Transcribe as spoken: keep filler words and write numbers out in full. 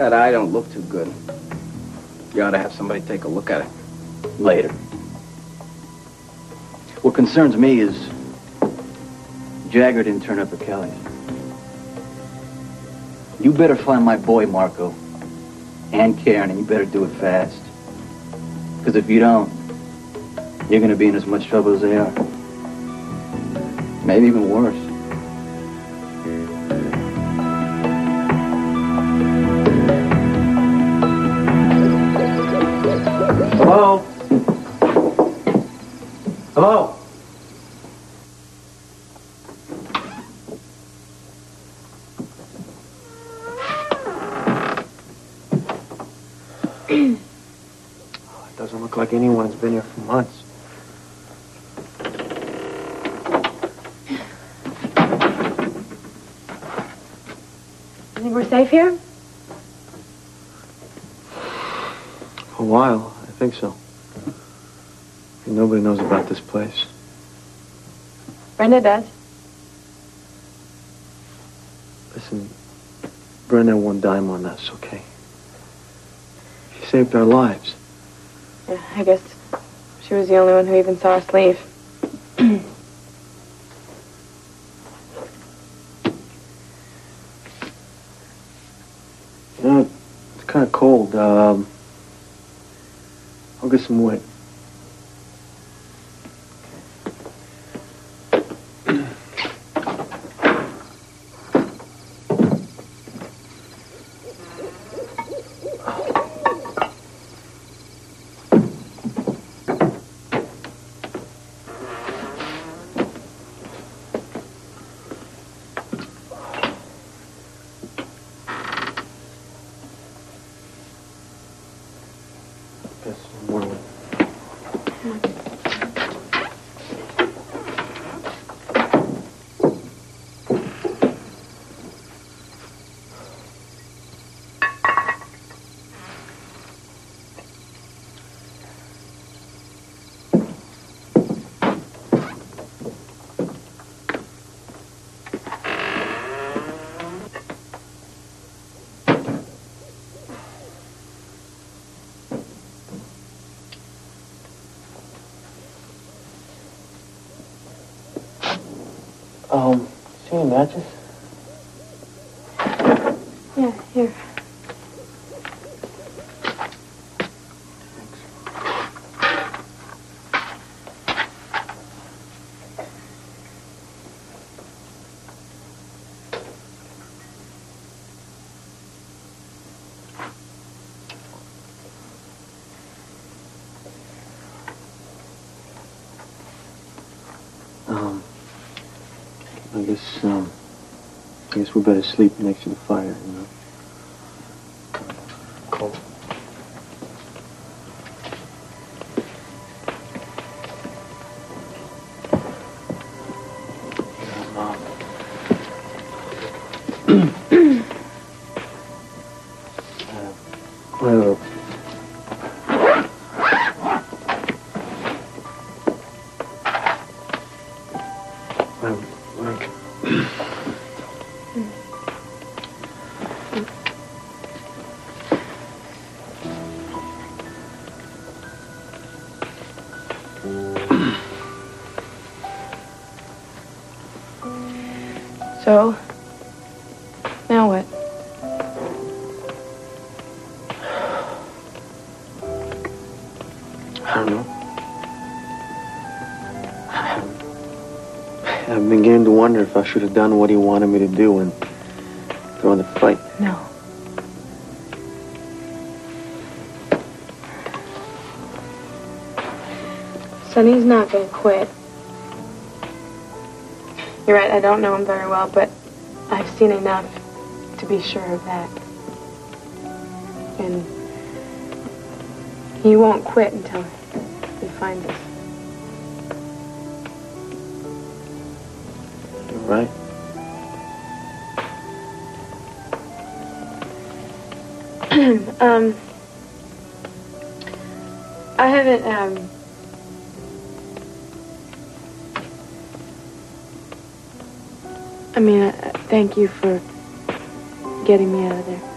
That eye don't look too good. You ought to have somebody take a look at it. Later. What concerns me is Jagger didn't turn up at Kelly's. You better find my boy, Marco, and Karen, and you better do it fast. Because if you don't, you're going to be in as much trouble as they are. Maybe even worse. Hello? Hello? It doesn't look like anyone's been here for months. You think we're safe here? For a while, I think so. And nobody knows about this place. Brenda does. Listen, Brenda won dime on us, okay? She saved our lives. Yeah, I guess she was the only one who even saw us leave. You know, it's kind of cold. Um, I'll get some wood. Um, see any matches? Yeah, here. Um, I guess, um, I guess we better sleep next to the fire, you know? Cold. Mom. uh, well, So, now what? I don't know. I'm beginning to wonder if I should have done what he wanted me to do and thrown the fight. No. Sonny's not gonna quit. You're right, I don't know him very well, but I've seen enough to be sure of that. And he won't quit until he finds us. You're right. um, I haven't, um, I mean, uh, thank you for getting me out of there.